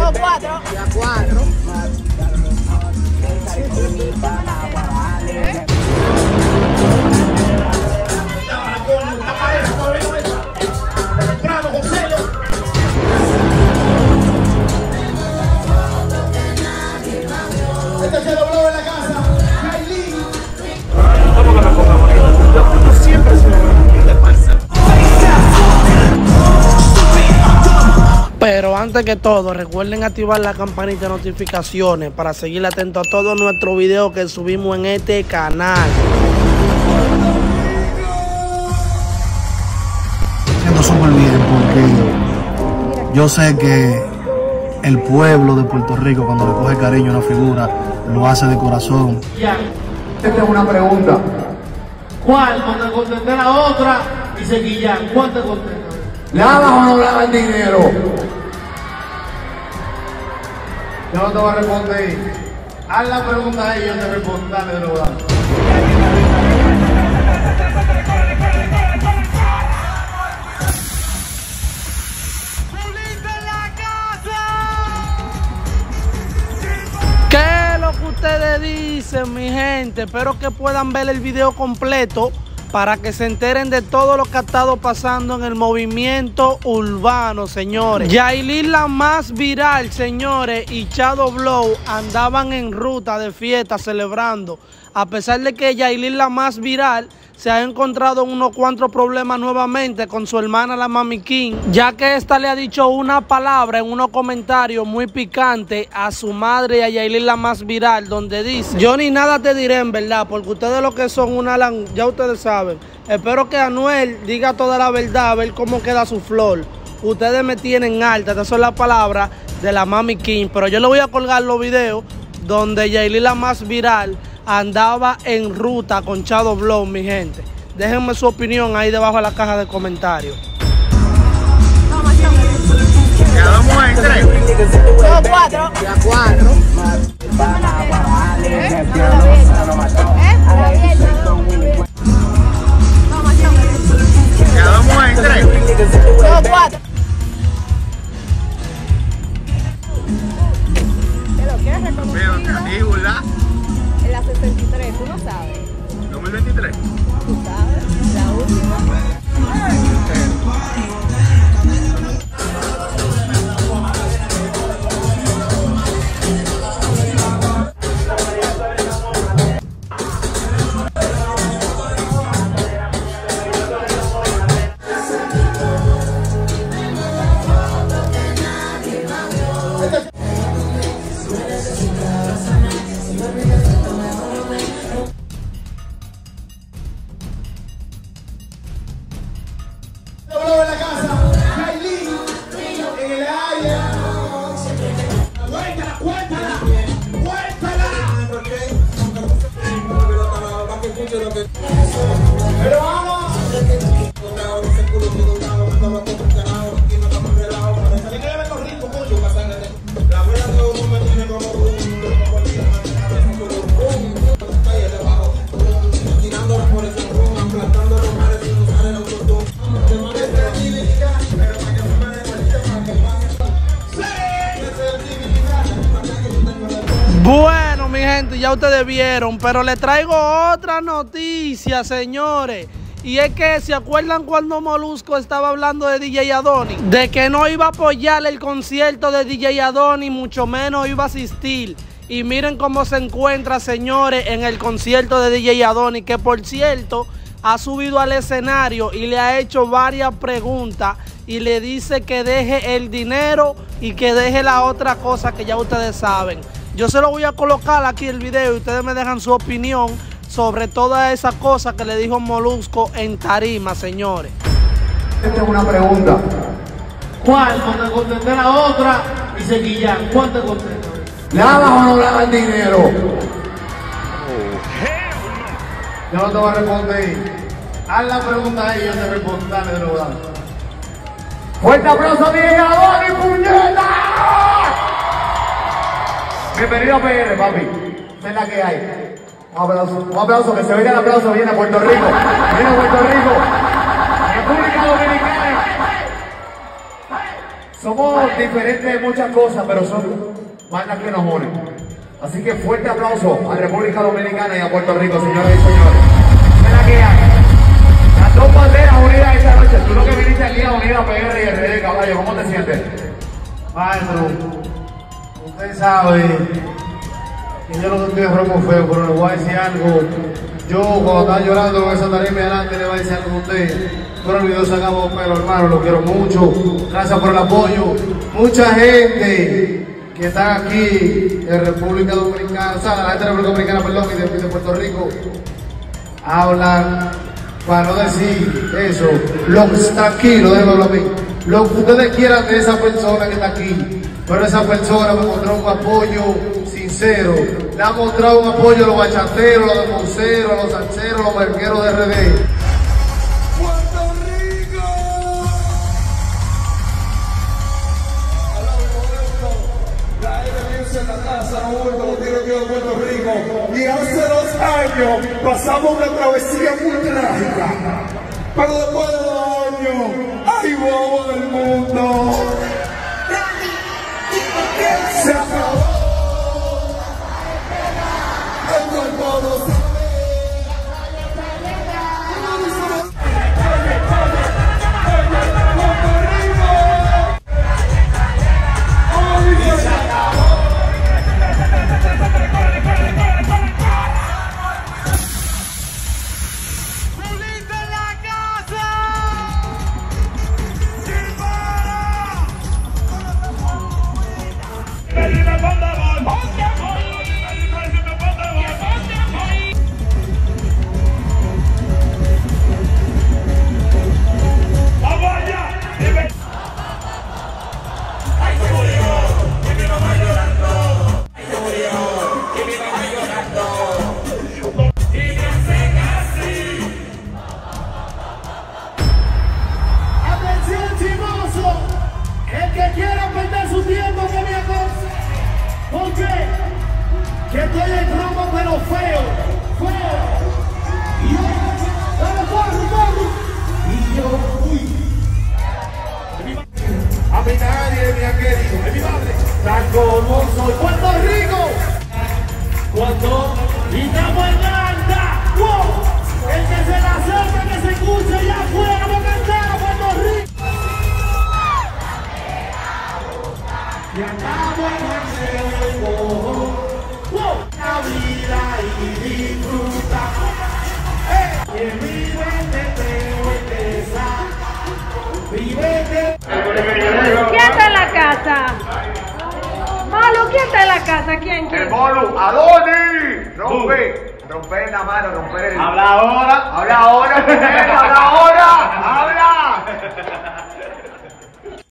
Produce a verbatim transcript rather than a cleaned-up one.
Los cuatro. Ya cuatro. Este se dobló en la casa. Yailin. ¿Cómo que me ponga bonito? Yo siempre soy bonito. ¿Qué pasa? Pero antes que todo, recuerden activar la campanita de notificaciones para seguir atento a todos nuestros videos que subimos en este canal. Siento súper bien porque yo sé que el pueblo de Puerto Rico, cuando le coge cariño a una figura, lo hace de corazón. Ya. Esta es una pregunta. ¿Cuál? Cuando contesté la otra y seguí ya. ¿Cuál te contesté? ¿Lavas o no lavas el dinero? Yo no te voy a responder. Haz la pregunta a ellos, yo te respondo. Dale de nuevo. ¿Qué es lo que ustedes dicen, mi gente? Espero que puedan ver el video completo para que se enteren de todo lo que ha estado pasando en el movimiento urbano, señores. Yailin, la más viral, señores, y Shadow Blow andaban en ruta de fiesta celebrando. A pesar de que Yailin, la más viral, se ha encontrado en unos cuantos problemas nuevamente con su hermana, la Mami King, ya que esta le ha dicho una palabra en unos comentarios muy picantes a su madre y a Yailin, la más viral, donde dice: yo ni nada te diré en verdad, porque ustedes lo que son una lan... ya ustedes saben. Espero que Anuel diga toda la verdad, a ver cómo queda su flor. Ustedes me tienen alta, estas son las palabras de la Mami King, pero yo le voy a colgar los videos donde Yailin, la más viral, andaba en ruta con Shadow Blow, mi gente. Déjenme su opinión ahí debajo de la caja de comentarios. Quedamos en tres. Los cuatro. Ya cuatro. Quedamos en tres. Los cuatro. ¿Te lo quieres Pero reconocido? Caníbula. En la sesenta y tres, tú no sabes. dos mil veintitrés. Tú sabes, la última. Dobló en la casa. Yailin. En el área. Cuéntala, cuéntala. Cuéntala. Pero vamos. Bueno, mi gente, ya ustedes vieron, pero les traigo otra noticia, señores. Y es que, ¿se acuerdan cuando Molusco estaba hablando de D J Adonis? De que no iba a apoyar el concierto de D J Adonis, mucho menos iba a asistir. Y miren cómo se encuentra, señores, en el concierto de D J Adonis, que por cierto, ha subido al escenario y le ha hecho varias preguntas y le dice que deje el dinero y que deje la otra cosa que ya ustedes saben. Yo se lo voy a colocar aquí el video y ustedes me dejan su opinión sobre todas esas cosas que le dijo Molusco en tarima, señores. Esta es una pregunta. ¿Cuál? Cuando contesté la otra y seguí ya. ¿Cuál te contesté? ¿Lavas o no lavas el dinero? Yo no te voy a responder. Haz la pregunta a ellos, yo te respondo. Dale de nuevo. Dale. Fuerte aplauso a D J Adonis, puñeta. Bienvenido a P R, papi. Es la que hay. Un aplauso, un aplauso, que se oiga el aplauso. Viene a Puerto Rico. Viene a Puerto Rico. República Dominicana. Somos diferentes de muchas cosas, pero son bandas que nos unen. Así que fuerte aplauso a República Dominicana y a Puerto Rico, señoras y señores. Mira que hay. Las dos banderas unidas esta noche. Tú lo que viniste aquí a unir a P R y R D, caballo, ¿cómo te sientes? Maestro, usted sabe que yo no estoy de romo feo, pero le voy a decir algo. Yo cuando estaba llorando con esa tarima adelante le voy a decir algo a usted. Pero el video se acabó, pero hermano, lo quiero mucho. Gracias por el apoyo. Mucha gente que está aquí de República Dominicana, o sea, la gente de República Dominicana, perdón, y de, de Puerto Rico, hablan, para no decir eso, lo que está aquí, lo déjalo a mí. Lo que ustedes quieran de esa persona que está aquí, pero esa persona me mostró un apoyo sincero, le ha mostrado un apoyo a los bachateros, a los demboceros, a los salseros, a los merqueros de R D. ¡Puerto Rico! La R D en la casa, como tiene que ir a Puerto Rico. Y hace dos años pasamos una travesía muy trágica. Pero después de dos años, ¡ay, bobo del mundo! Se acabó. Esto es todo. Que estoy en romo pero feo, feo. Y yo, dale corre, corre. Y yo, uy. A mi nadie me ha querido, es mi madre. Tan como soy Puerto Rico. Cuando gritamos en alta, wow. El que se la sepa, que se escuche ya afuera, vamos a cantar a Puerto Rico. Y andamos en el cielo. La vida y disfruta, eh, que vive de tristeza, vive de... ¿Quién está en la casa? Malo, ¿quién está en la casa? ¿Quién? ¿Quién? El bolo, Adonis, rompe, rompe en la mano, rompe el... Habla ahora. Habla ahora, habla ahora.